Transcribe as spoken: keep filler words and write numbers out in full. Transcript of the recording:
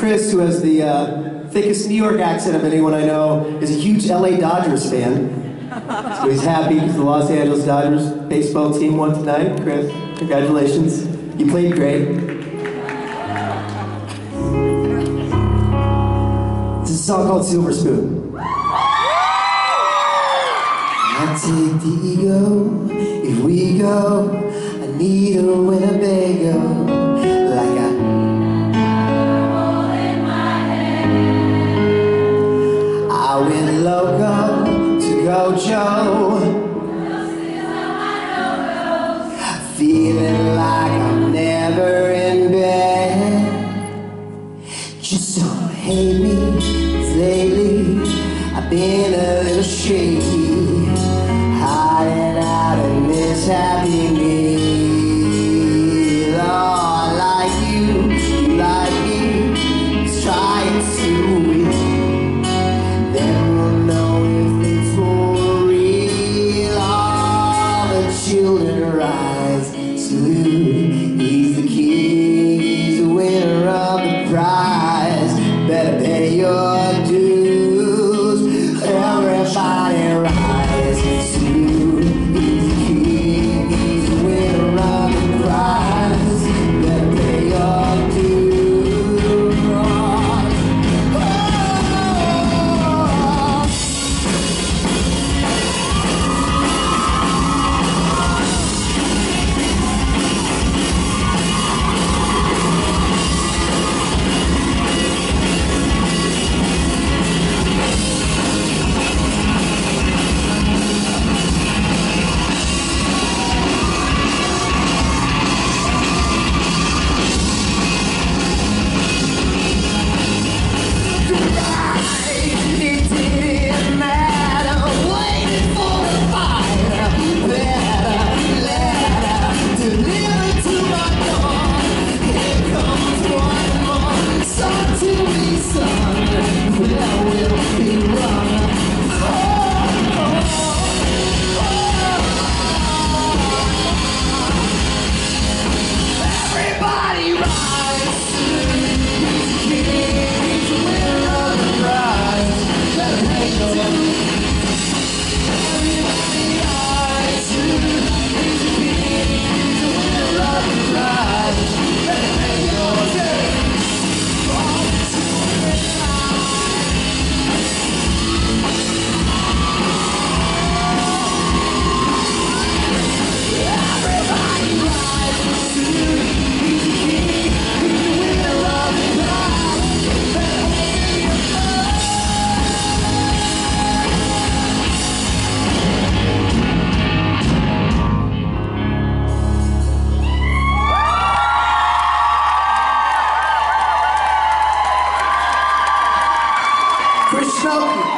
Chris, who has the uh, thickest New York accent of anyone I know, is a huge L A Dodgers fan. So he's happy because the Los Angeles Dodgers baseball team won tonight. Chris, congratulations. You played great. It's a song called Silver Spoon. I take the ego, if we go, I need a Winnebago, like a hole in my head. I went loco to go Joe, feeling like I'm never in bed. Just don't hate me, 'cause lately I've been a little shaky, hiding out in this happy meal. Oh, I like you, you like me, let's try it sweet. Then we'll know if it's for real. All the children rise, salute, he's the king, he's the winner of the prize. Better pay your dues, everybody rise, salute, he's the king, he's the winner of the prize. Better pay your dues. Oh. Chris Snow.